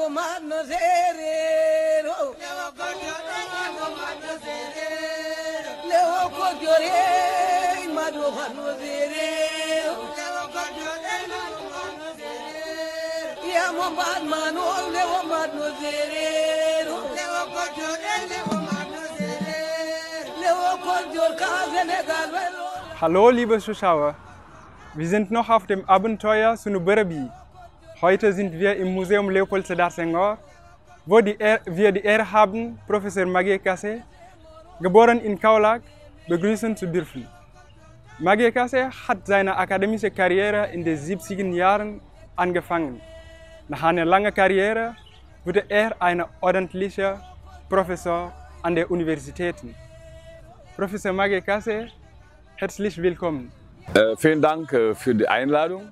Hallo liebe Zuschauer, wir sind noch auf dem Abenteuer Sunu Bërëb yi. Heute sind wir im Museum Léopold Sédar Senghor, wo wir die Ehre haben, Professor Maguié Kassé, geboren in Kaolack, begrüßen zu dürfen. Maguié Kassé hat seine akademische Karriere in den 70er Jahren angefangen. Nach einer langen Karriere wurde er ein ordentlicher Professor an den Universitäten. Professor Maguié Kassé, herzlich willkommen. Vielen Dank für die Einladung.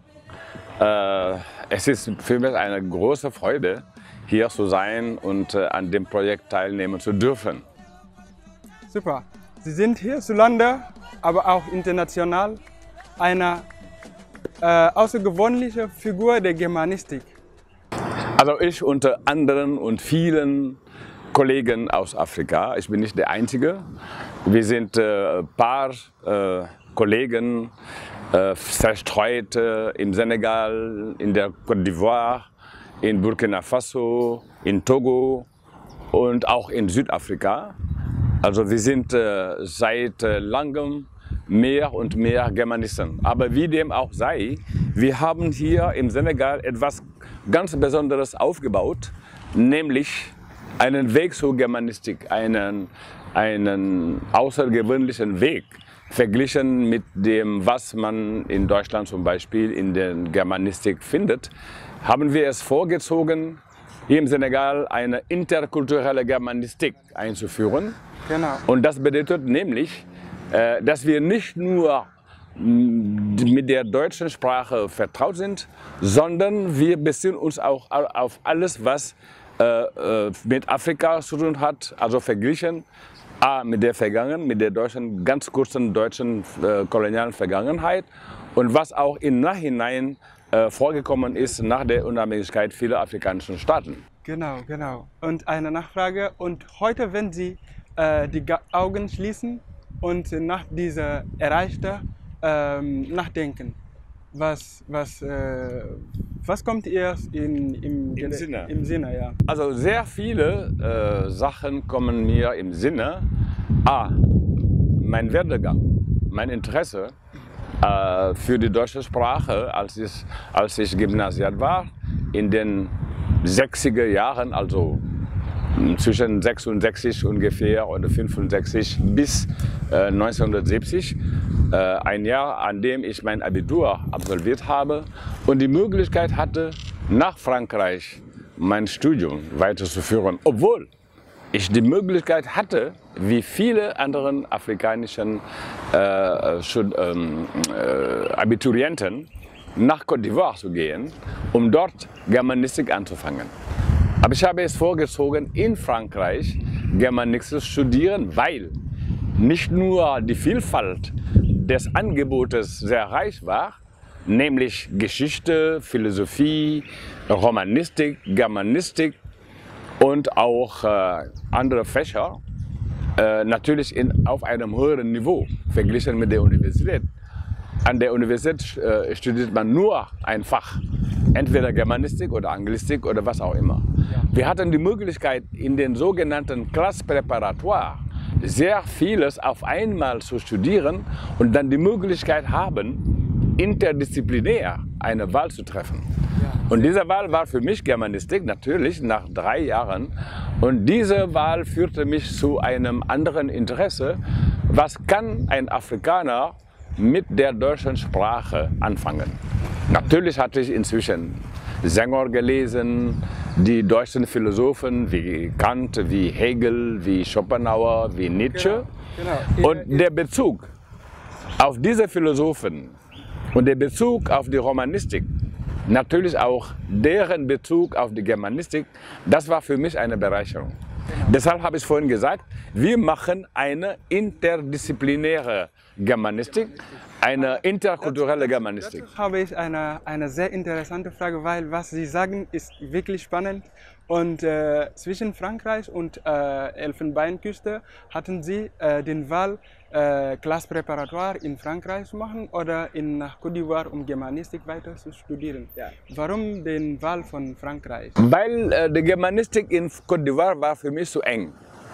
Es ist für mich eine große Freude, hier zu sein und an dem Projekt teilnehmen zu dürfen. Super. Sie sind hierzulande, aber auch international, eine außergewöhnliche Figur der Germanistik. Also ich unter anderen und vielen Kollegen aus Afrika. Ich bin nicht der Einzige. Wir sind ein paar Kollegen verstreut im Senegal, in der Côte d'Ivoire, in Burkina Faso, in Togo und auch in Südafrika. Also wir sind seit langem mehr und mehr Germanisten. Aber wie dem auch sei, wir haben hier im Senegal etwas ganz Besonderes aufgebaut, nämlich einen Weg zur Germanistik, einen außergewöhnlichen Weg, verglichen mit dem, was man in Deutschland zum Beispiel in der Germanistik findet, haben wir es vorgezogen, hier im Senegal eine interkulturelle Germanistik einzuführen. Genau. Und das bedeutet nämlich, dass wir nicht nur mit der deutschen Sprache vertraut sind, sondern wir beziehen uns auch auf alles, was mit Afrika zu tun hat, also verglichen mit der deutschen, ganz kurzen deutschen kolonialen Vergangenheit und was auch im Nachhinein vorgekommen ist nach der Unabhängigkeit vieler afrikanischen Staaten. Genau, genau. Und eine Nachfrage. Und heute, wenn Sie die Augen schließen und nach dieser Erreichten nachdenken, was kommt erst im Sinne? Im Sinne, ja. Also sehr viele Sachen kommen mir im Sinne. Mein Werdegang, mein Interesse für die deutsche Sprache, als ich Gymnasiat war, in den 60er Jahren, also zwischen 66 ungefähr oder 65 bis 1970, ein Jahr, an dem ich mein Abitur absolviert habe und die Möglichkeit hatte, nach Frankreich mein Studium weiterzuführen, obwohl ich die Möglichkeit hatte, wie viele andere afrikanischen Abiturienten, nach Côte d'Ivoire zu gehen, um dort Germanistik anzufangen. Aber ich habe es vorgezogen, in Frankreich Germanistik zu studieren, weil nicht nur die Vielfalt des Angebotes sehr reich war, nämlich Geschichte, Philosophie, Romanistik, Germanistik und auch andere Fächer, natürlich auf einem höheren Niveau verglichen mit der Universität. An der Universität studiert man nur ein Fach, entweder Germanistik oder Anglistik oder was auch immer. Wir hatten die Möglichkeit, in den sogenannten Classes Préparatoires sehr vieles auf einmal zu studieren und dann die Möglichkeit haben, interdisziplinär eine Wahl zu treffen. Und diese Wahl war für mich Germanistik, natürlich nach 3 Jahren. Und diese Wahl führte mich zu einem anderen Interesse. Was kann ein Afrikaner mit der deutschen Sprache anfangen? Natürlich hatte ich inzwischen Senghor gelesen, die deutschen Philosophen wie Kant, wie Hegel, wie Schopenhauer, wie Nietzsche. Genau. Und der Bezug auf diese Philosophen und der Bezug auf die Romanistik, natürlich auch deren Bezug auf die Germanistik, das war für mich eine Bereicherung. Genau. Deshalb habe ich vorhin gesagt, wir machen eine interdisziplinäre Germanistik, eine interkulturelle Germanistik. Dazu habe ich eine sehr interessante Frage, weil was Sie sagen, ist wirklich spannend. Und zwischen Frankreich und Elfenbeinküste hatten Sie den Wahl, Classe Préparatoire in Frankreich zu machen oder nach Côte d'Ivoire, um Germanistik weiter zu studieren. Ja. Warum den Wahl von Frankreich? Weil die Germanistik in Côte d'Ivoire war für mich zu eng.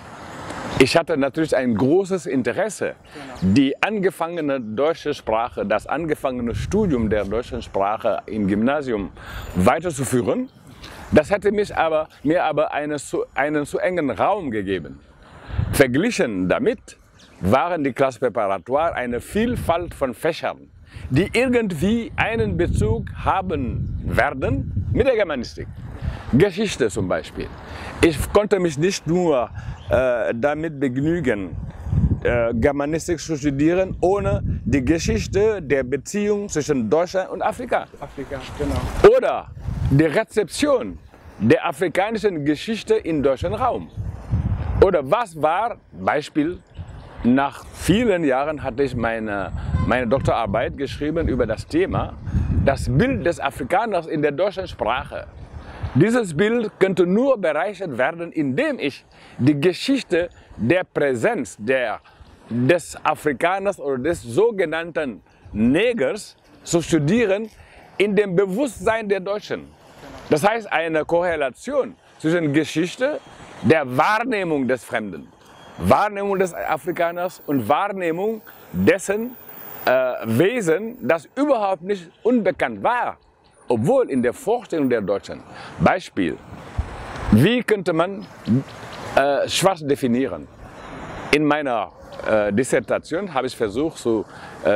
Ich hatte natürlich ein großes Interesse, die angefangene deutsche Sprache, das angefangene Studium der deutschen Sprache im Gymnasium weiterzuführen. Das hätte mir aber einen zu engen Raum gegeben. Verglichen damit waren die Classe Préparatoire eine Vielfalt von Fächern, die irgendwie einen Bezug haben werden mit der Germanistik. Geschichte zum Beispiel. Ich konnte mich nicht nur damit begnügen, Germanistik zu studieren, ohne die Geschichte der Beziehung zwischen Deutschland und Afrika. Afrika, genau. Oder die Rezeption der afrikanischen Geschichte im deutschen Raum. Oder was war, Beispiel, nach vielen Jahren hatte ich meine Doktorarbeit geschrieben über das Thema, das Bild des Afrikaners in der deutschen Sprache. Dieses Bild könnte nur bereichert werden, indem ich die Geschichte der Präsenz des Afrikaners oder des sogenannten Negers zu studieren in dem Bewusstsein der Deutschen. Das heißt eine Korrelation zwischen Geschichte, der Wahrnehmung des Fremden, Wahrnehmung des Afrikaners und Wahrnehmung dessen Wesen, das überhaupt nicht unbekannt war. Obwohl in der Vorstellung der Deutschen, Beispiel, wie könnte man Schwarz definieren? In meiner Dissertation habe ich versucht zu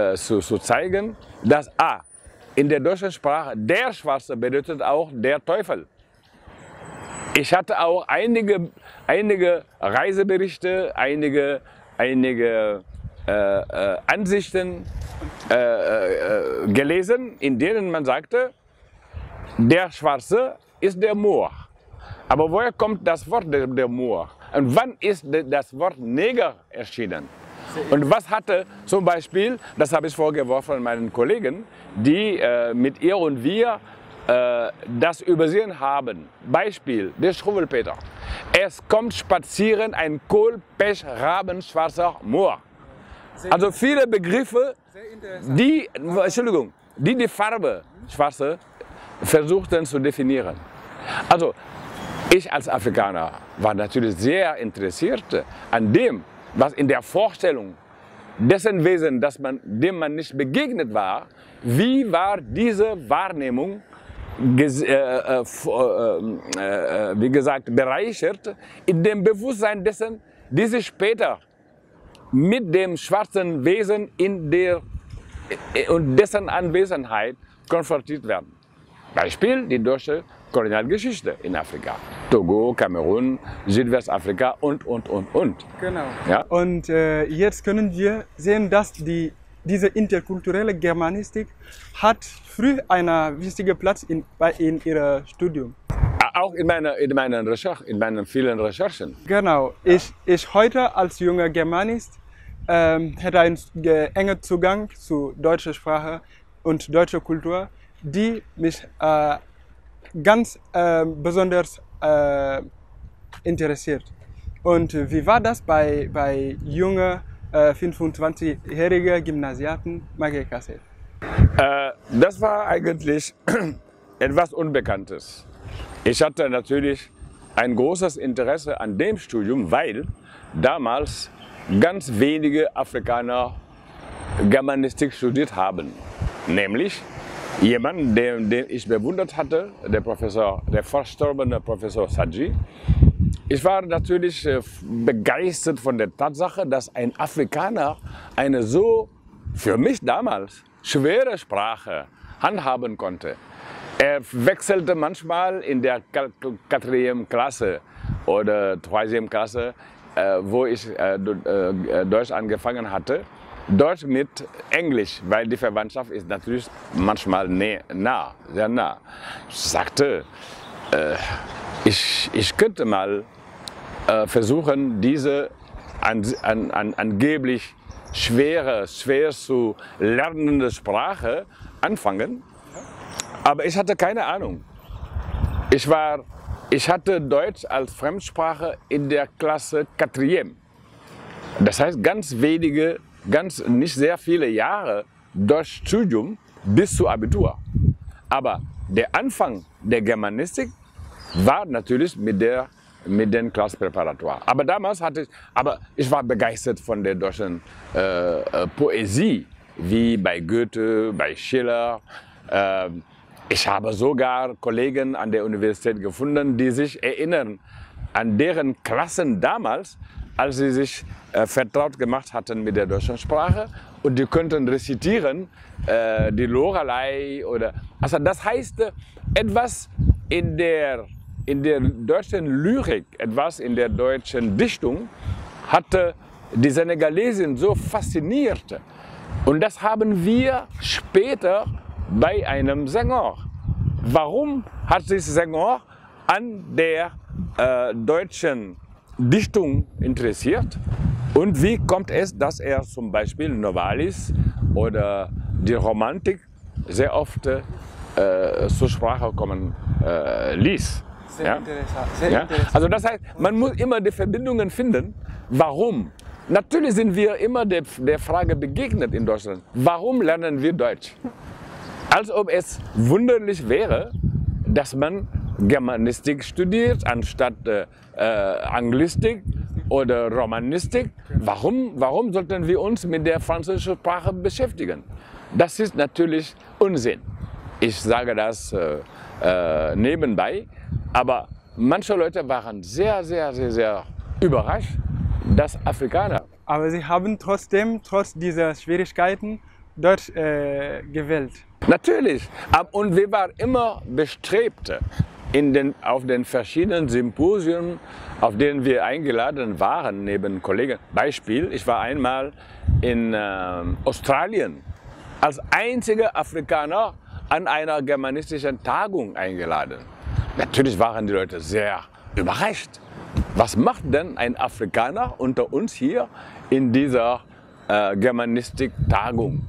zeigen, dass in der deutschen Sprache der Schwarze bedeutet auch der Teufel. Ich hatte auch einige Reiseberichte, einige Ansichten gelesen, in denen man sagte, der Schwarze ist der Moor. Aber woher kommt das Wort der Moor? Und wann ist das Wort Neger erschienen? Und was hatte zum Beispiel, das habe ich vorgeworfen meinen Kollegen, die mit ihr und wir das übersehen haben. Beispiel, der Struwwelpeter. Es kommt spazieren ein Kohlpech-Rabenschwarzer Moor. Also viele Begriffe, die die Farbe Schwarze versuchten zu definieren. Also ich als Afrikaner war natürlich sehr interessiert an dem, was in der Vorstellung dessen Wesen, dem man nicht begegnet war, wie war diese Wahrnehmung, wie gesagt, bereichert in dem Bewusstsein dessen, die sich später mit dem schwarzen Wesen und dessen Anwesenheit konfrontiert werden. Beispiel die deutsche Kolonialgeschichte in Afrika. Togo, Kamerun, Südwestafrika und. Genau. Ja? Und jetzt können wir sehen, dass diese interkulturelle Germanistik hat früh einen wichtigen Platz in Ihrem Studium. Auch in meinen vielen Recherchen. Genau. Ja. Ich heute als junger Germanist hätte einen engen Zugang zu deutscher Sprache und deutscher Kultur, die mich ganz besonders interessiert. Und wie war das bei jungen 25-jährigen Gymnasiaten Maggie Kassé? Das war eigentlich etwas Unbekanntes. Ich hatte natürlich ein großes Interesse an dem Studium, weil damals ganz wenige Afrikaner Germanistik studiert haben. Nämlich jemand, den ich bewundert hatte, der verstorbene Professor Sadji. Ich war natürlich begeistert von der Tatsache, dass ein Afrikaner eine so, für mich damals, schwere Sprache handhaben konnte. Er wechselte manchmal in der 4. Klasse oder 3. Klasse, wo ich Deutsch angefangen hatte, Deutsch mit Englisch, weil die Verwandtschaft ist natürlich manchmal nah, sehr nah. Ich sagte, ich könnte mal versuchen, diese angeblich schwer zu lernende Sprache anfangen. Aber ich hatte keine Ahnung. Ich hatte Deutsch als Fremdsprache in der Klasse 4. Das heißt nicht sehr viele Jahre Deutschstudium bis zu Abitur. Aber der Anfang der Germanistik war natürlich mit den Klassenpräparatoire. Aber damals ich war begeistert von der deutschen Poesie, wie bei Goethe, bei Schiller. Ich habe sogar Kollegen an der Universität gefunden, die sich erinnern an deren Klassen damals, als sie sich vertraut gemacht hatten mit der deutschen Sprache, und die könnten rezitieren, die Loreley oder, also das heißt, etwas in der deutschen Lyrik, etwas in der deutschen Dichtung hatte die Senegalesin so fasziniert. Und das haben wir später bei einem Senghor. Warum hat sich Senghor an der deutschen Dichtung interessiert? Und wie kommt es, dass er zum Beispiel Novalis oder die Romantik sehr oft zur Sprache kommen ließ? Sehr interessant. Sehr interessant. Also das heißt, man muss immer die Verbindungen finden. Warum? Natürlich sind wir immer der Frage begegnet in Deutschland. Warum lernen wir Deutsch? Als ob es wunderlich wäre, dass man Germanistik studiert, anstatt Anglistik oder Romanistik. Warum sollten wir uns mit der französischen Sprache beschäftigen? Das ist natürlich Unsinn. Ich sage das nebenbei, aber manche Leute waren sehr, sehr, sehr, sehr überrascht, dass Afrikaner. Aber Sie haben trotzdem, trotz dieser Schwierigkeiten, Deutsch gewählt. Natürlich. Und wir waren immer bestrebt, auf den verschiedenen Symposien, auf denen wir eingeladen waren, neben Kollegen. Beispiel, ich war einmal in Australien als einziger Afrikaner an einer germanistischen Tagung eingeladen. Natürlich waren die Leute sehr überrascht. Was macht denn ein Afrikaner unter uns hier in dieser Germanistik-Tagung?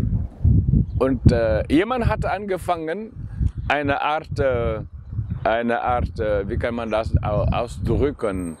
Und jemand hat angefangen, eine Art, wie kann man das ausdrücken,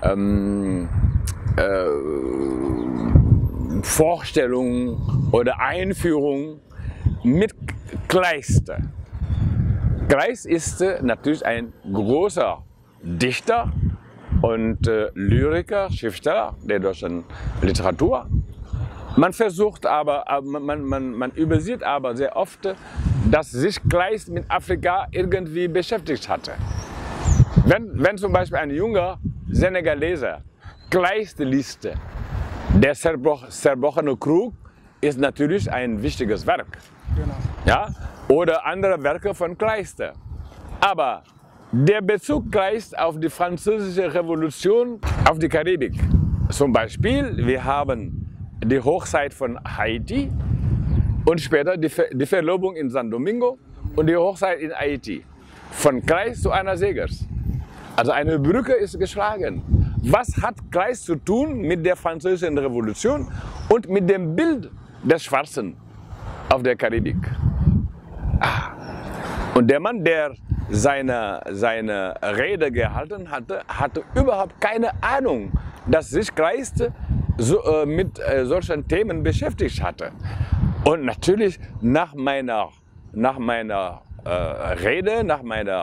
Vorstellung oder Einführung mit Kleist. Kleist ist natürlich ein großer Dichter und Lyriker, Schriftsteller der deutschen Literatur. Man versucht aber, man übersieht aber sehr oft, dass sich Kleist mit Afrika irgendwie beschäftigt hatte. Wenn zum Beispiel ein junger Senegaleser Kleist liest, der zerbrochene Krug ist natürlich ein wichtiges Werk. Genau. Ja? Oder andere Werke von Kleist. Aber der Bezug Kleist auf die französische Revolution, auf die Karibik. Zum Beispiel, wir haben die Hochzeit von Haiti und später die Verlobung in San Domingo und die Hochzeit in Haiti. Von Kleist zu Anna Segers. Also eine Brücke ist geschlagen. Was hat Kleist zu tun mit der französischen Revolution und mit dem Bild des Schwarzen auf der Karibik? Und der Mann, der seine Rede gehalten hatte, hatte überhaupt keine Ahnung, dass sich Kleist mit solchen Themen beschäftigt hatte. Und natürlich nach meiner Rede, nach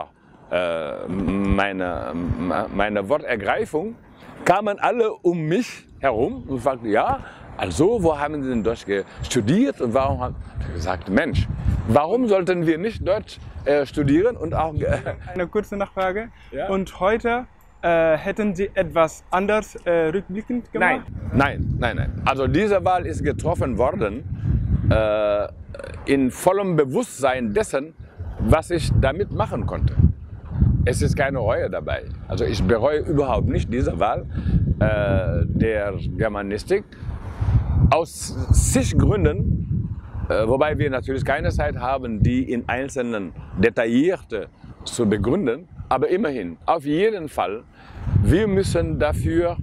meiner Wortergreifung, kamen alle um mich herum und fragten, ja, also wo haben Sie denn Deutsch studiert und warum haben ich gesagt, Mensch, warum sollten wir nicht Deutsch studieren und auch... Eine kurze Nachfrage. Ja? Und heute hätten Sie etwas anders rückblickend gemacht? Nein. Also diese Wahl ist getroffen worden in vollem Bewusstsein dessen, was ich damit machen konnte. Es ist keine Reue dabei. Also ich bereue überhaupt nicht diese Wahl der Germanistik aus zig Gründen, wobei wir natürlich keine Zeit haben, die in Einzelnen detailliert zu begründen. Aber immerhin, auf jeden Fall, wir müssen dafür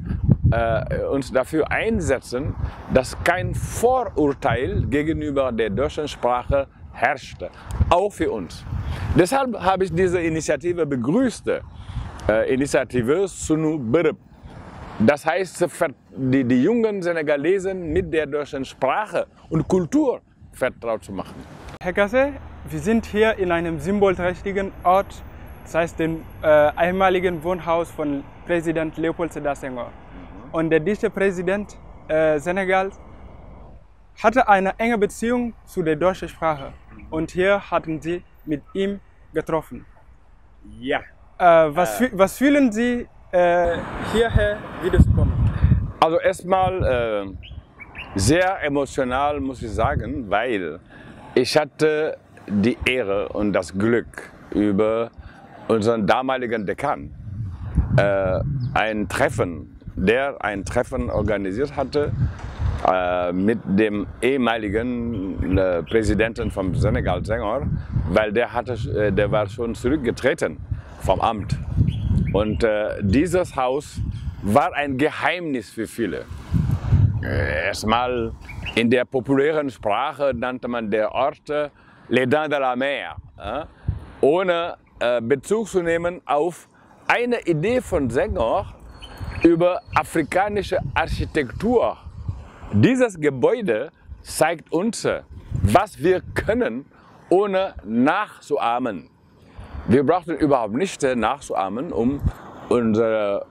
uns dafür einsetzen, dass kein Vorurteil gegenüber der deutschen Sprache herrscht, auch für uns. Deshalb habe ich diese Initiative begrüßt, Initiative Sunu Bërëb. Das heißt, die jungen Senegalesen mit der deutschen Sprache und Kultur vertraut zu machen. Herr Kassé, wir sind hier in einem symbolträchtigen Ort, das heißt dem ehemaligen Wohnhaus von Präsident Léopold Sédar Senghor. Und der deutsche Präsident Senegals hatte eine enge Beziehung zu der deutschen Sprache. Und hier hatten Sie mit ihm getroffen. Ja. Was fühlen Sie, hierher wiederzukommen? Also erstmal sehr emotional, muss ich sagen, weil ich hatte die Ehre und das Glück, über unseren damaligen Dekan ein Treffen organisiert hatte mit dem ehemaligen Präsidenten vom Senegal, Senghor, weil der war schon zurückgetreten vom Amt. Und dieses Haus war ein Geheimnis für viele. Erstmal in der populären Sprache nannte man der Ort Les Dents de la Mer, ohne Bezug zu nehmen auf eine Idee von Senghor über afrikanische Architektur. Dieses Gebäude zeigt uns, was wir können, ohne nachzuahmen. Wir brauchten überhaupt nicht nachzuahmen, um unsere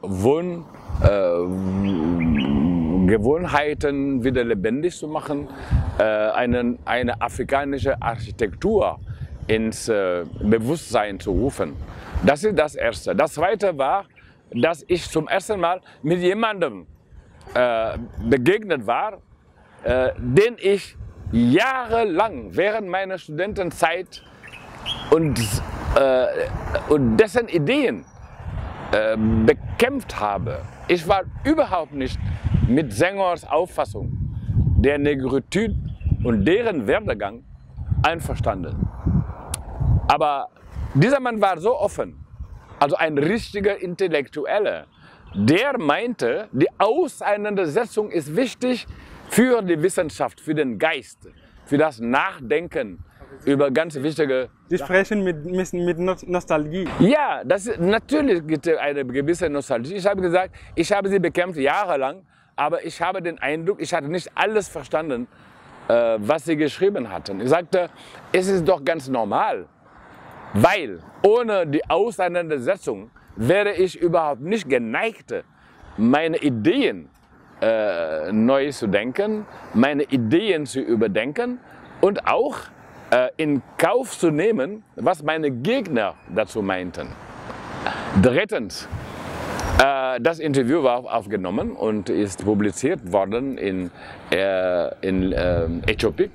Gewohnheiten wieder lebendig zu machen, eine afrikanische Architektur ins Bewusstsein zu rufen. Das ist das Erste. Das Zweite war, dass ich zum ersten Mal mit jemandem begegnet war, den ich jahrelang während meiner Studentenzeit und dessen Ideen bekämpft habe. Ich war überhaupt nicht mit Senghors Auffassung der Negritude und deren Werdegang einverstanden. Aber dieser Mann war so offen, also ein richtiger Intellektueller, der meinte, die Auseinandersetzung ist wichtig für die Wissenschaft, für den Geist, für das Nachdenken über ganz wichtige... Sie sprechen mit Nostalgie. Ja, natürlich gibt es eine gewisse Nostalgie. Ich habe gesagt, ich habe sie bekämpft jahrelang, aber ich habe den Eindruck, ich hatte nicht alles verstanden, was sie geschrieben hatten. Ich sagte, es ist doch ganz normal, weil ohne die Auseinandersetzung wäre ich überhaupt nicht geneigt, meine Ideen neu zu denken, meine Ideen zu überdenken und auch in Kauf zu nehmen, was meine Gegner dazu meinten. Drittens, das Interview war aufgenommen und ist publiziert worden in Äthiopik.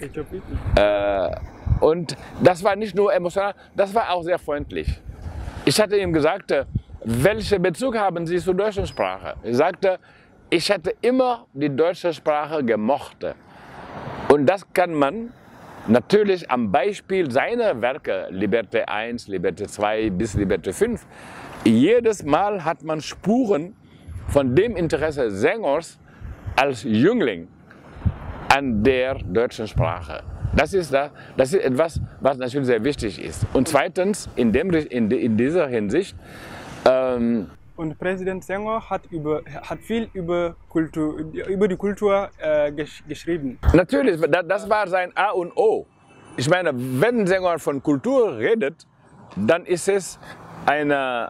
Und das war nicht nur emotional, das war auch sehr freundlich. Ich hatte ihm gesagt, welchen Bezug haben Sie zur deutschen Sprache? Er sagte, ich hätte immer die deutsche Sprache gemocht. Und das kann man natürlich am Beispiel seiner Werke, Liberté 1, Liberté 2 bis Liberté 5, jedes Mal hat man Spuren von dem Interesse Senghors als Jüngling an der deutschen Sprache. Das ist etwas, was natürlich sehr wichtig ist. Und zweitens, in dieser Hinsicht, und Präsident Senghor hat viel über die Kultur geschrieben. Natürlich, das war sein A und O. Ich meine, wenn Senghor von Kultur redet, dann ist es eine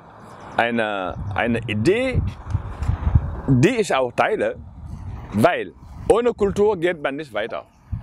Idee, die ich auch teile, weil ohne Kultur geht man nicht weiter.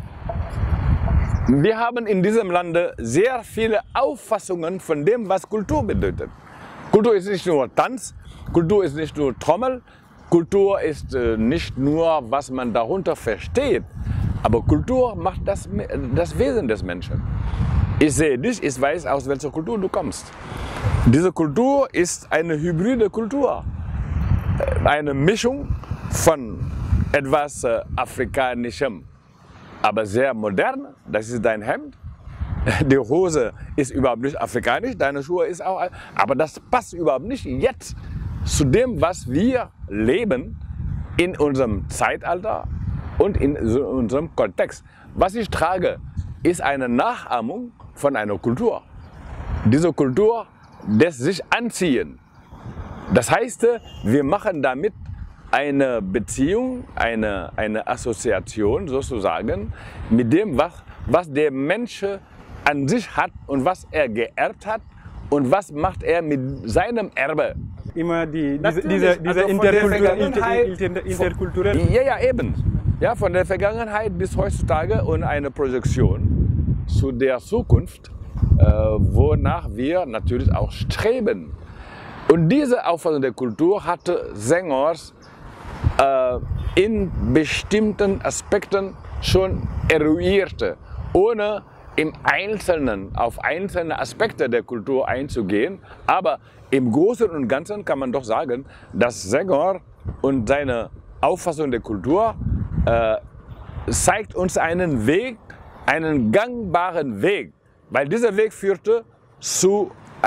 Wir haben in diesem Lande sehr viele Auffassungen von dem, was Kultur bedeutet. Kultur ist nicht nur Tanz, Kultur ist nicht nur Trommel, Kultur ist nicht nur, was man darunter versteht, aber Kultur macht das Wesen des Menschen. Ich sehe dich, ich weiß, aus welcher Kultur du kommst. Diese Kultur ist eine hybride Kultur, eine Mischung von etwas Afrikanischem, aber sehr modern. Das ist dein Hemd. Die Hose ist überhaupt nicht afrikanisch, deine Schuhe ist auch, aber das passt überhaupt nicht jetzt zu dem, was wir leben in unserem Zeitalter und in unserem Kontext. Was ich trage, ist eine Nachahmung von einer Kultur. Diese Kultur lässt sich anziehen. Das heißt, wir machen damit eine Beziehung, eine Assoziation sozusagen mit dem, was der Mensch an sich hat und was er geerbt hat und was macht er mit seinem Erbe. Immer diese Also interkulturelle. Ja, eben. Ja, von der Vergangenheit bis heutzutage und eine Projektion zu der Zukunft, wonach wir natürlich auch streben. Und diese Auffassung der Kultur hatte Senghor in bestimmten Aspekten schon eruiert, ohne im Einzelnen auf einzelne Aspekte der Kultur einzugehen. Aber im Großen und Ganzen kann man doch sagen, dass Senghor und seine Auffassung der Kultur zeigt uns einen Weg, einen gangbaren Weg, weil dieser Weg führte zu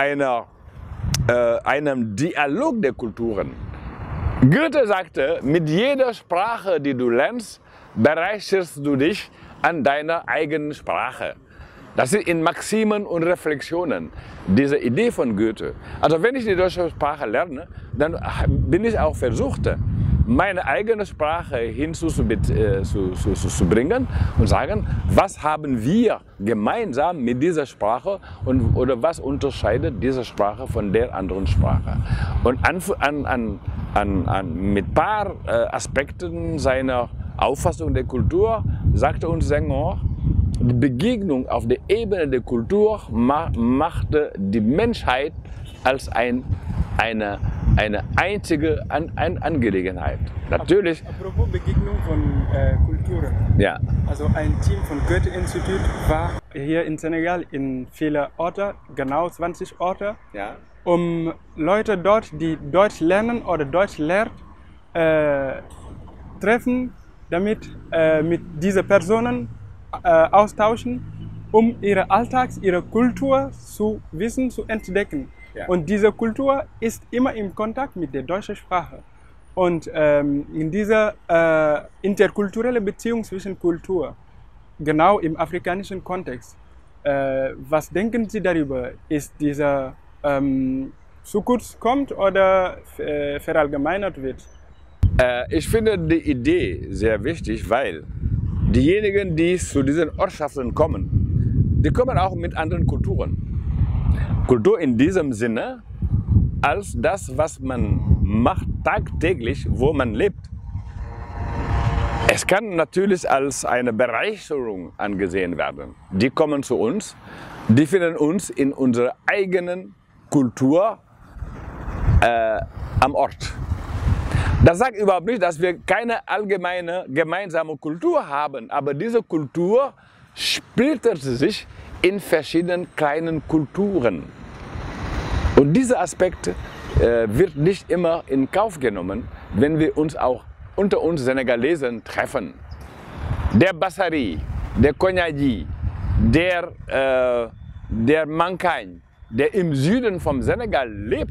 einem Dialog der Kulturen. Goethe sagte, mit jeder Sprache, die du lernst, bereicherst du dich an deiner eigenen Sprache. Das ist in Maximen und Reflexionen, diese Idee von Goethe. Also wenn ich die deutsche Sprache lerne, dann bin ich auch versucht, meine eigene Sprache hinzubringen und sagen, was haben wir gemeinsam mit dieser Sprache oder was unterscheidet diese Sprache von der anderen Sprache. Und mit ein paar Aspekten seiner Auffassung der Kultur sagte uns Senghor, die Begegnung auf der Ebene der Kultur machte die Menschheit als eine einzige Angelegenheit. Natürlich. Apropos Begegnung von Kulturen. Ja. Also ein Team von Goethe-Institut war hier in Senegal in viele Orte, genau 20 Orte, Ja. um Leute dort, die Deutsch lernen oder Deutsch lernen, treffen, damit mit diesen Personen austauschen, um ihre Alltags-, ihre Kultur zu wissen, zu entdecken. Ja. Und diese Kultur ist immer im Kontakt mit der deutschen Sprache. Und in dieser interkulturellen Beziehung zwischen Kultur, genau im afrikanischen Kontext, was denken Sie darüber? Ist dieser zu kurz kommt oder verallgemeinert wird? Ich finde die Idee sehr wichtig, weil diejenigen, die zu diesen Ortschaften kommen, die kommen auch mit anderen Kulturen. Kultur in diesem Sinne als das, was man macht tagtäglich, wo man lebt. Es kann natürlich als eine Bereicherung angesehen werden. Die kommen zu uns, die finden uns in unserer eigenen Kultur am Ort. Das sagt überhaupt nicht, dass wir keine allgemeine gemeinsame Kultur haben, aber diese Kultur splittert sich in verschiedenen kleinen Kulturen. Und dieser Aspekt wird nicht immer in Kauf genommen, wenn wir uns auch unter uns Senegalesen treffen. Der Bassari, der Konyagi, der Mankagne, der im Süden vom Senegal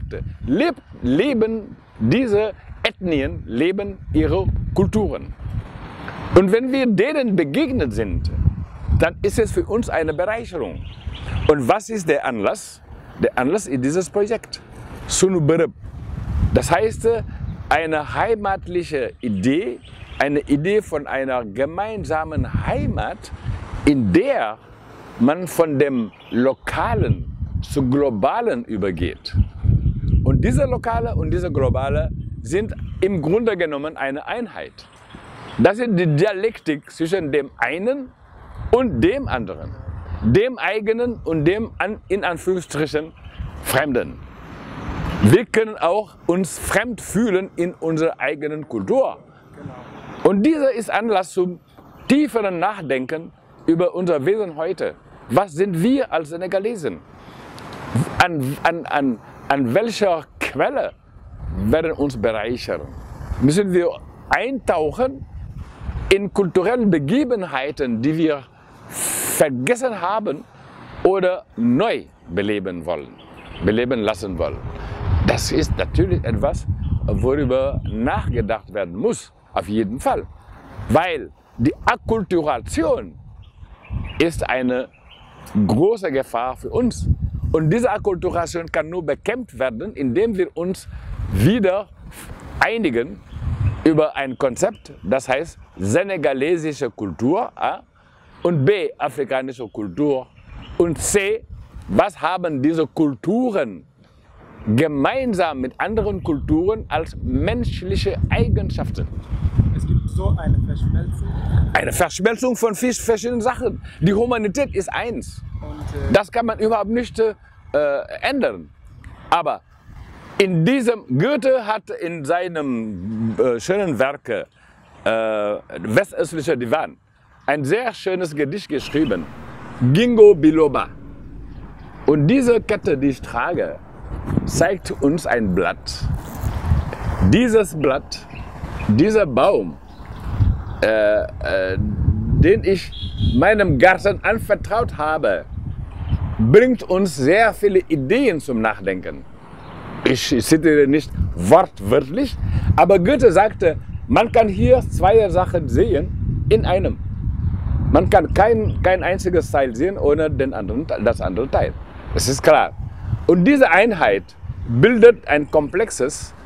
leben diese Ethnien, leben ihre Kulturen. Und wenn wir denen begegnet sind, dann ist es für uns eine Bereicherung. Und was ist der Anlass? Der Anlass ist dieses Projekt, Sunu Bërëb. Das heißt, eine heimatliche Idee, eine Idee von einer gemeinsamen Heimat, in der man von dem Lokalen zu Globalen übergeht. Und diese Lokale und diese Globale sind im Grunde genommen eine Einheit. Das ist die Dialektik zwischen dem einen und dem anderen, dem eigenen und dem in Anführungsstrichen Fremden. Wir können auch uns fremd fühlen in unserer eigenen Kultur. Und dieser ist Anlass zum tieferen Nachdenken über unser Wesen heute. Was sind wir als Senegalesen? An welcher Quelle werden uns bereichern? Müssen wir eintauchen in kulturellen Begebenheiten, die wir vergessen haben oder neu beleben lassen wollen? Das ist natürlich etwas, worüber nachgedacht werden muss. auf jeden Fall. Weil die Akkulturation ist eine große Gefahr für uns. Und diese Akkulturation kann nur bekämpft werden, indem wir uns wieder einigen über ein Konzept, das heißt senegalesische Kultur A, und B, afrikanische Kultur, und C, was haben diese Kulturen gemeinsam mit anderen Kulturen als menschliche Eigenschaften. Es gibt so eine Verschmelzung. Eine Verschmelzung von verschiedenen Sachen. Die Humanität ist eins. Das kann man überhaupt nicht ändern. Aber in diesem, Goethe hat in seinem schönen Werk Westöstlicher Divan ein sehr schönes Gedicht geschrieben, Gingo Biloba. Und diese Kette, die ich trage, zeigt uns ein Blatt. Dieses Blatt, dieser Baum, den ich meinem Garten anvertraut habe, bringt uns sehr viele Ideen zum Nachdenken. Ich zitiere nicht wortwörtlich, aber Goethe sagte, man kann hier zwei Sachen sehen in einem. Man kann kein einziges Teil sehen ohne das andere Teil. Das ist klar. Und diese Einheit bildet ein komplexes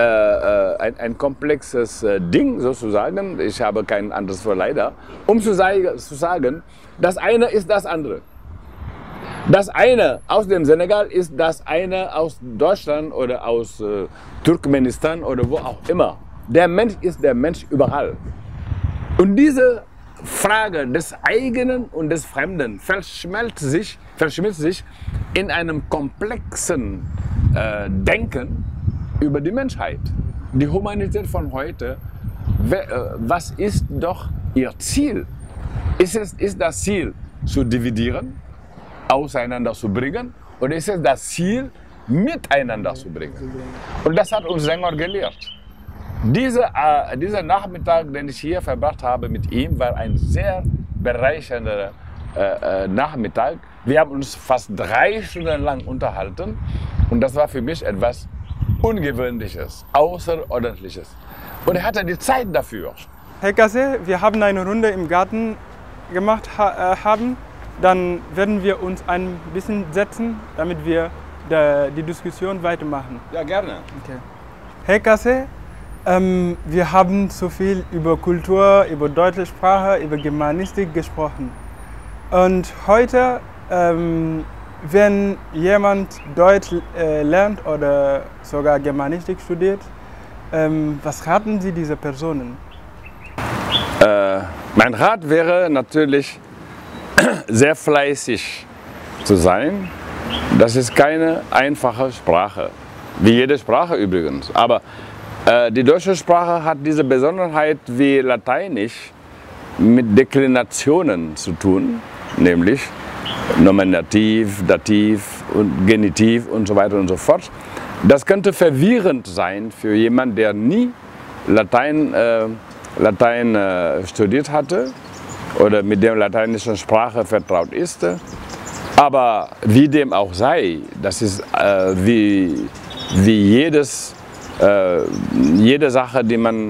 Ding sozusagen. Ich habe kein anderes Wort leider, um zu sagen, das eine ist das andere. Das eine aus dem Senegal ist das eine aus Deutschland oder aus Turkmenistan oder wo auch immer. Der Mensch ist der Mensch überall. Und diese Frage des eigenen und des Fremden verschmilzt sich in einem komplexen Denken über die Menschheit. Die Humanität von heute, was ist doch ihr Ziel? Ist das Ziel zu dividieren, auseinanderzubringen, oder ist es das Ziel, miteinander zu bringen? Und das hat uns Senghor gelehrt. Dieser Nachmittag, den ich hier verbracht habe mit ihm, war ein sehr bereichernder Nachmittag. Wir haben uns fast 3 Stunden lang unterhalten und das war für mich etwas Ungewöhnliches, Außerordentliches. Und er hatte die Zeit dafür. Herr Kassé, wir haben eine Runde im Garten gemacht dann werden wir uns ein bisschen setzen, damit wir die Diskussion weitermachen. Ja, gerne. Okay. Herr Kassé, wir haben so viel über Kultur, über deutsche Sprache, über Germanistik gesprochen. Und heute, wenn jemand Deutsch lernt oder sogar Germanistik studiert, was raten Sie dieser Personen? Mein Rat wäre natürlich, sehr fleißig zu sein. Das ist keine einfache Sprache, wie jede Sprache übrigens. Aber die deutsche Sprache hat diese Besonderheit wie Lateinisch mit Deklinationen zu tun, nämlich Nominativ, Dativ und Genitiv und so weiter und so fort. Das könnte verwirrend sein für jemanden, der nie Latein studiert hatte oder mit der lateinischen Sprache vertraut ist. Aber wie dem auch sei, das ist wie jede Sache,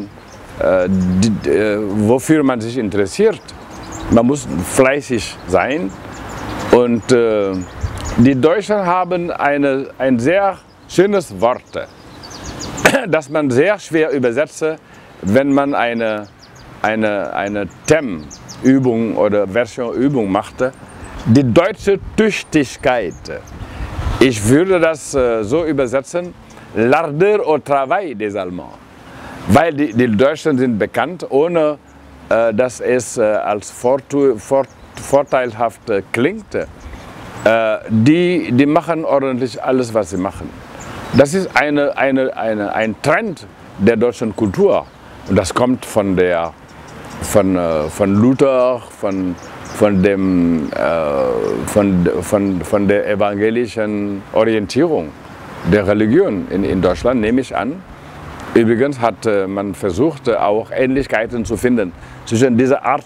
wofür man sich interessiert. Man muss fleißig sein. Und die Deutschen haben ein sehr schönes Wort, das man sehr schwer übersetzt, wenn man eine TEM-Übung oder Version-Übung machte. Die deutsche Tüchtigkeit. Ich würde das so übersetzen, l'ardeur au travail des Allemands. Weil die Deutschen sind bekannt, ohne dass es als vorteilhaft klingt. Die machen ordentlich alles, was sie machen. Das ist ein Trend der deutschen Kultur. Und das kommt von Luther, von der evangelischen Orientierung der Religion in Deutschland, nehme ich an. Übrigens hat man versucht, auch Ähnlichkeiten zu finden zwischen dieser Art,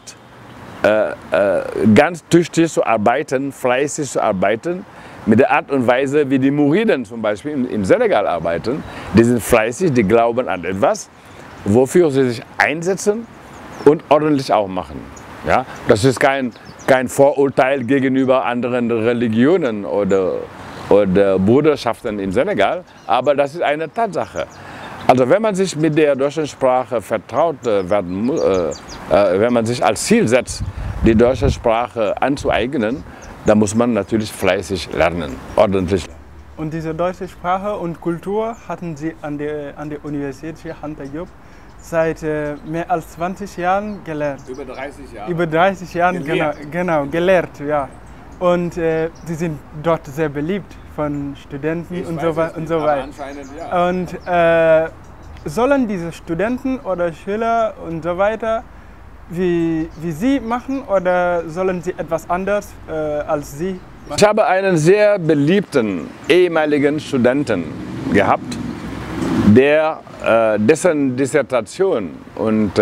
ganz tüchtig zu arbeiten, fleißig zu arbeiten, mit der Art und Weise, wie die Muriden zum Beispiel im Senegal arbeiten. Die sind fleißig, die glauben an etwas wofür sie sich einsetzen und ordentlich auch machen. Ja? Das ist kein Vorurteil gegenüber anderen Religionen oder Bruderschaften in Senegal, aber das ist eine Tatsache. Also wenn man sich mit der deutschen Sprache vertraut werden muss, wenn man sich als Ziel setzt, die deutsche Sprache anzueignen, dann muss man natürlich fleißig lernen, ordentlich. Und diese deutsche Sprache und Kultur hatten Sie an der Universität Cheikh Anta Diop seit mehr als 20 Jahren gelernt. Über 30 Jahre. Über 30 Jahren, gelehrt. genau, gelehrt, ja. Und Sie sind dort sehr beliebt von Studenten und so weiter. Anscheinend ja. Und sollen diese Studenten oder Schüler und so weiter wie Sie machen oder sollen sie etwas anderes als Sie machen? Ich habe einen sehr beliebten ehemaligen Studenten gehabt, dessen Dissertation und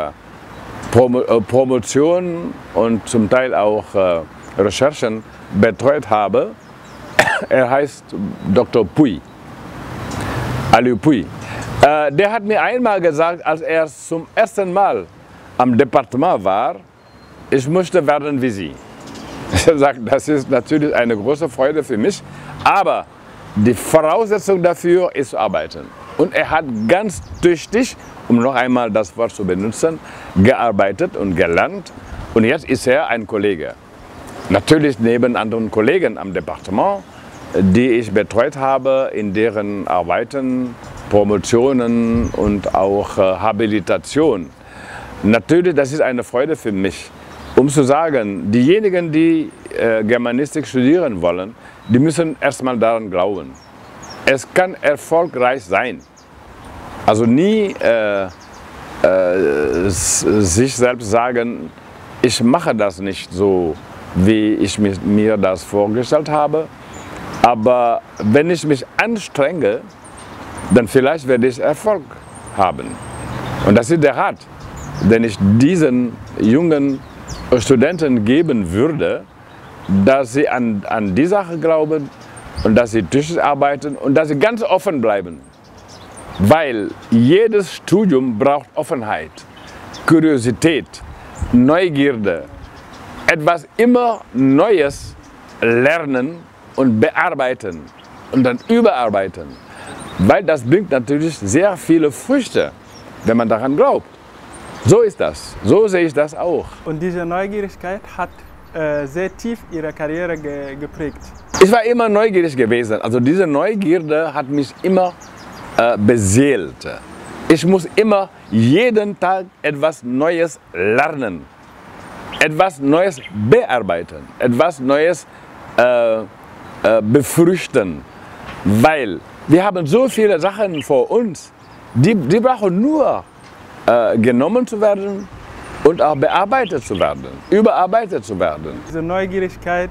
Promotion und zum Teil auch Recherchen betreut habe. Er heißt Dr. Puy, Aliou Puy. Der hat mir einmal gesagt, als er zum ersten Mal am Departement war, ich möchte werden wie Sie. Er sagt, das ist natürlich eine große Freude für mich, aber die Voraussetzung dafür ist zu arbeiten. Und er hat ganz tüchtig, um noch einmal das Wort zu benutzen, gearbeitet und gelernt. Und jetzt ist er ein Kollege. Natürlich neben anderen Kollegen am Departement, die ich betreut habe, in deren Arbeiten, Promotionen und auch Habilitation. Natürlich, das ist eine Freude für mich, um zu sagen, diejenigen, die Germanistik studieren wollen, die müssen erstmal daran glauben. Es kann erfolgreich sein. Also nie sich selbst sagen, ich mache das nicht so, wie ich mir das vorgestellt habe, aber wenn ich mich anstrenge, dann vielleicht werde ich Erfolg haben. Und das ist der Rat, den ich diesen jungen Studenten geben würde, dass sie an die Sache glauben und dass sie tüchtig arbeiten und dass sie ganz offen bleiben. Weil jedes Studium braucht Offenheit, Kuriosität, Neugierde, etwas immer Neues lernen und bearbeiten und dann überarbeiten. Weil das bringt natürlich sehr viele Früchte, wenn man daran glaubt. So ist das, so sehe ich das auch. Und diese Neugierigkeit hat sehr tief Ihre Karriere geprägt. Ich war immer neugierig gewesen, also diese Neugierde hat mich immer beseelt. Ich muss immer jeden Tag etwas Neues lernen, etwas Neues bearbeiten, etwas Neues befrüchten, weil wir haben so viele Sachen vor uns, die brauchen nur genommen zu werden und auch bearbeitet zu werden, überarbeitet zu werden. Diese Neugierigkeit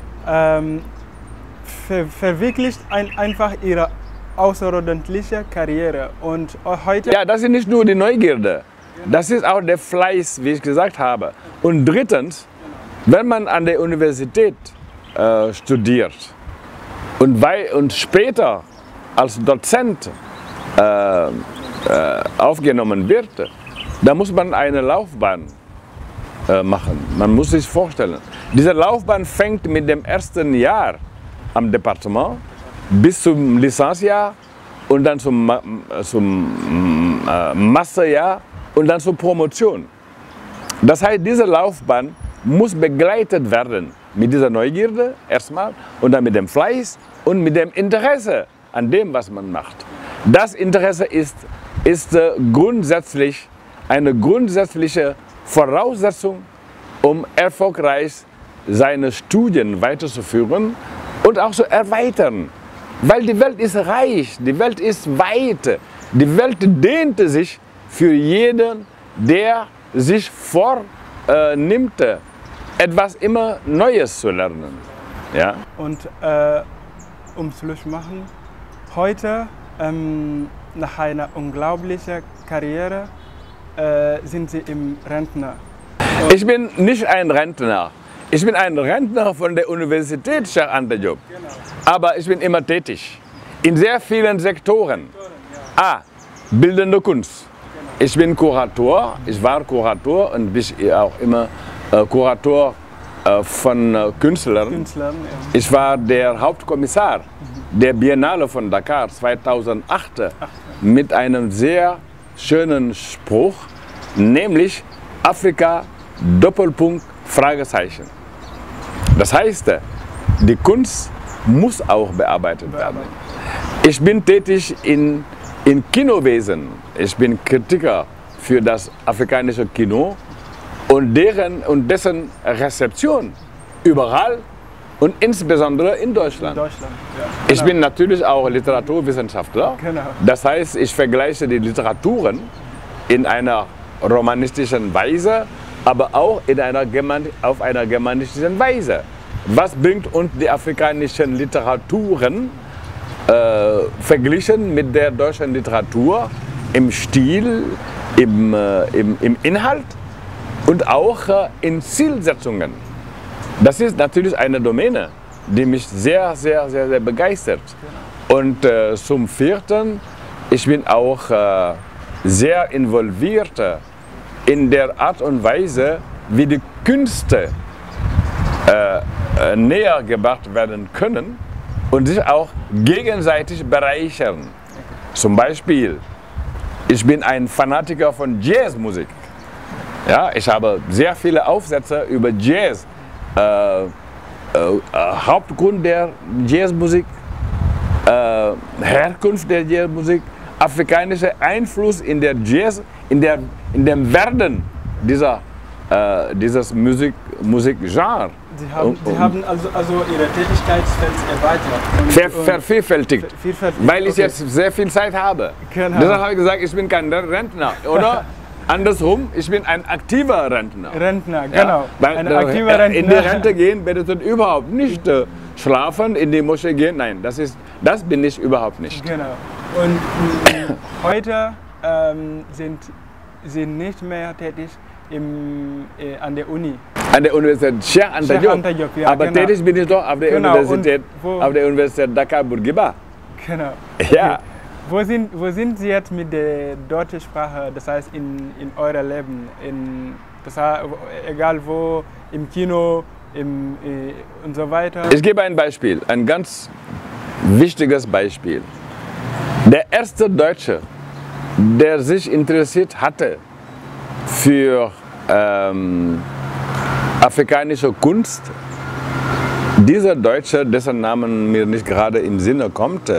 verwirklicht einfach Ihre außerordentliche Karriere. Und heute ja, das ist nicht nur die Neugierde, das ist auch der Fleiß, wie ich gesagt habe. Und drittens, wenn man an der Universität studiert und später als Dozent aufgenommen wird, da muss man eine Laufbahn machen. Man muss sich vorstellen. Diese Laufbahn fängt mit dem ersten Jahr am Departement bis zum Lizenzjahr und dann zum Masterjahr und dann zur Promotion. Das heißt, diese Laufbahn muss begleitet werden mit dieser Neugierde erstmal und dann mit dem Fleiß und mit dem Interesse an dem, was man macht. Das Interesse ist grundsätzlich eine grundsätzliche Voraussetzung, um erfolgreich seine Studien weiterzuführen und auch zu erweitern. Weil die Welt ist reich, die Welt ist weit, die Welt dehnte sich für jeden, der sich vornimmt, etwas immer Neues zu lernen. Ja? Und um Schluss machen, heute nach einer unglaublichen Karriere sind Sie im Rentner. Ich bin nicht ein Rentner. Ich bin ein Rentner von der Universität Cheikh Anta Diop. Genau. Aber ich bin immer tätig. In sehr vielen Sektoren. Ja. Bildende Kunst. ich bin Kurator, ich war Kurator und bin auch immer Kurator von Künstlern. Ja. Ich war der Hauptkommissar der Biennale von Dakar 2008 mit einem sehr schönen Spruch, nämlich Afrika Doppelpunkt Fragezeichen. Das heißt, die Kunst muss auch bearbeitet werden. Ich bin tätig in Kinowesen. Ich bin Kritiker für das afrikanische Kino und dessen Rezeption überall und insbesondere in Deutschland. Ja, Ich bin natürlich auch Literaturwissenschaftler. Genau. Das heißt, ich vergleiche die Literaturen in einer romanistischen Weise, aber auch auf einer germanistischen Weise. Was bringt uns die afrikanischen Literaturen verglichen mit der deutschen Literatur im Stil, im Inhalt und auch in Zielsetzungen? Das ist natürlich eine Domäne, die mich sehr, sehr, sehr, sehr begeistert. Und zum Vierten, ich bin auch sehr involviert in der Art und Weise, wie die Künste näher gebracht werden können und sich auch gegenseitig bereichern. Zum Beispiel, ich bin ein Fanatiker von Jazzmusik. Ja, ich habe sehr viele Aufsätze über Jazz. Hauptgrund der Jazzmusik, Herkunft der Jazzmusik, afrikanischer Einfluss in der Jazz, in dem Werden dieses Musikgenre. Sie haben also Ihre Tätigkeitsfeld erweitert. Vervielfältigt, weil ich jetzt sehr viel Zeit habe. Genau. Deshalb habe ich gesagt, ich bin kein Rentner, oder? Andersrum, ich bin ein aktiver Rentner. Rentner, genau. Ja, ein aktiver Rentner. In die Rente gehen bedeutet überhaupt nicht schlafen, in die Moschee gehen. Nein, das bin ich überhaupt nicht. Genau. Und heute sind Sie nicht mehr tätig an der Uni. An der Universität Cheikh Anta Diop. Ja, aber genau. tätig bin ich doch auf der Universität Dakar Bourguiba. Genau. Ja. Okay. Wo sind Sie jetzt mit der deutschen Sprache, das heißt in eurem Leben, das heißt, egal wo, im Kino, und so weiter? Ich gebe ein Beispiel, ein ganz wichtiges Beispiel. Der erste Deutsche, der sich interessiert hatte für afrikanische Kunst, dieser Deutsche, dessen Namen mir nicht gerade im Sinne kommt,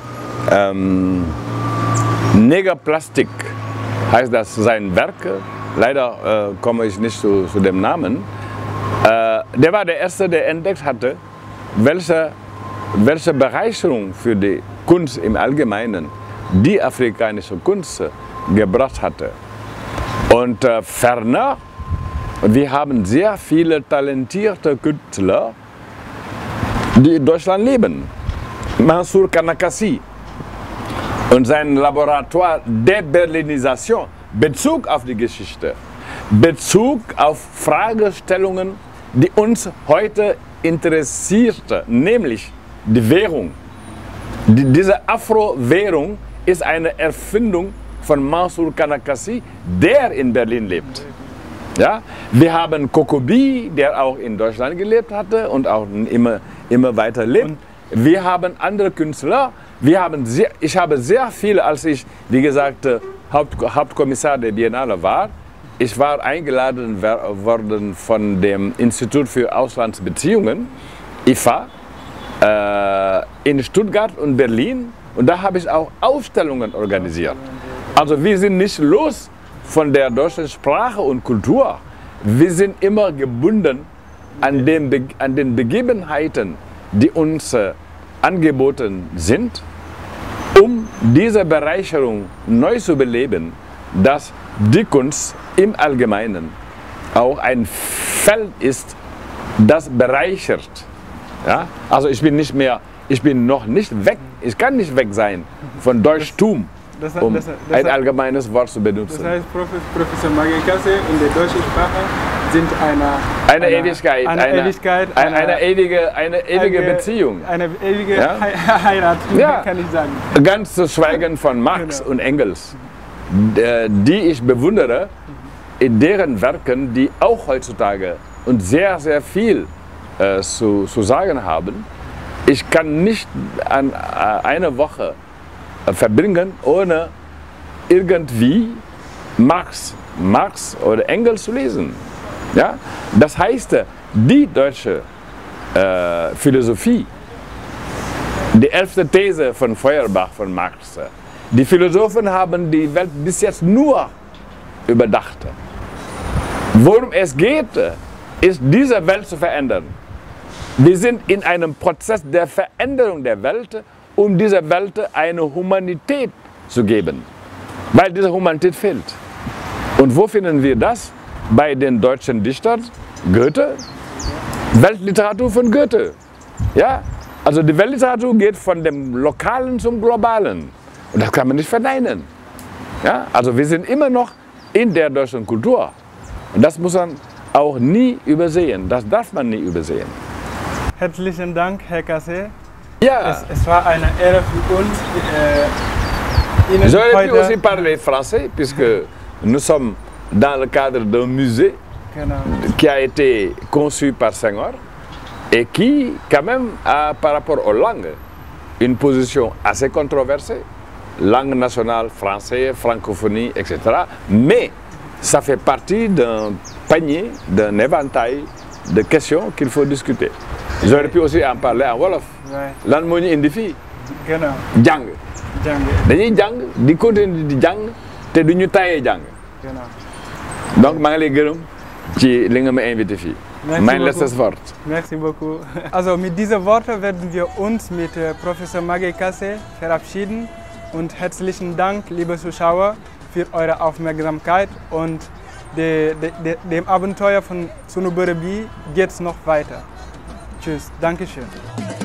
Negerplastik heißt das sein Werk. Leider komme ich nicht zu dem Namen. Der war der Erste, der entdeckt hatte, welche Bereicherung für die Kunst im Allgemeinen die afrikanische Kunst gebracht hatte. Und ferner, wir haben sehr viele talentierte Künstler, die in Deutschland leben. Mansour Kanakasi und sein Laboratoire Deberlinisation, Bezug auf die Geschichte, Bezug auf Fragestellungen, die uns heute interessiert, nämlich die Währung. Diese Afro-Währung ist eine Erfindung von Mansour Kanakasi, der in Berlin lebt. Ja? Wir haben Kokobi, der auch in Deutschland gelebt hatte und auch immer weiter lebt. Wir haben andere Künstler. Ich habe sehr viele, als ich, wie gesagt, Hauptkommissar der Biennale war. Ich war eingeladen worden von dem Institut für Auslandsbeziehungen, IFA, in Stuttgart und Berlin. Und da habe ich auch Ausstellungen organisiert. Also wir sind nicht los von der deutschen Sprache und Kultur. Wir sind immer gebunden an den Begebenheiten, die uns angeboten sind, um diese Bereicherung neu zu beleben, dass die Kunst im Allgemeinen auch ein Feld ist, das bereichert. Ja? Also ich bin noch nicht weg, ich kann nicht weg sein von Deutschtum, um ein allgemeines Wort zu benutzen. Das heißt, Professor Magekase in der deutschen Sprache sind eine Ewigkeit, eine ewige Beziehung. Eine ewige Heirat, ja. kann ich sagen. Ganz zu schweigen von Marx und Engels. die ich bewundere, in deren Werken, die auch heutzutage und sehr, sehr viel zu sagen haben. Ich kann nicht eine Woche verbringen, ohne irgendwie Marx oder Engels zu lesen. Ja? Das heißt, die deutsche Philosophie, die 11. These von Feuerbach von Marx, die Philosophen haben die Welt bis jetzt nur überdacht. Worum es geht, ist, diese Welt zu verändern. Wir sind in einem Prozess der Veränderung der Welt, um dieser Welt eine Humanität zu geben, weil diese Humanität fehlt. Und wo finden wir das? Bei den deutschen Dichtern, Goethe, Weltliteratur von Goethe. Ja? Also die Weltliteratur geht von dem Lokalen zum Globalen. Und das kann man nicht verneinen. Ja? Also wir sind immer noch in der deutschen Kultur. Und das muss man auch nie übersehen. Das darf man nie übersehen. Herzlichen Dank, Herr Cassé. Ja. Es war eine Ehre für uns, Ihnen J'aurais pu heute... aussi parler français, puisque nous sommes dans le cadre d'un musée Genau. qui a été conçu par Senghor et qui, quand même, a par rapport aux langues, une position assez controversée. Langue nationale, français, francophonie, etc. Mais ça fait partie d'un panier, d'un éventail de questions qu'il faut discuter. J'aurais pu aussi en parler en Wolof. Lan moo ñu indi fii. Genau. Jàng. Dañuy jàng di continuer di jàng te du ñu tayee jàng. Genau. Donc maa ngi lay gërëm ci li nga ma invité fii. Mein letztes Wort. Merci beaucoup. Also mit diesen Worten werden wir uns mit Professor Maguette Cassé verabschieden und herzlichen Dank, liebe Zuschauer, für eure Aufmerksamkeit und dem Abenteuer von Sunu Bërëb bi geht's noch weiter. Tschüss, Dankeschön.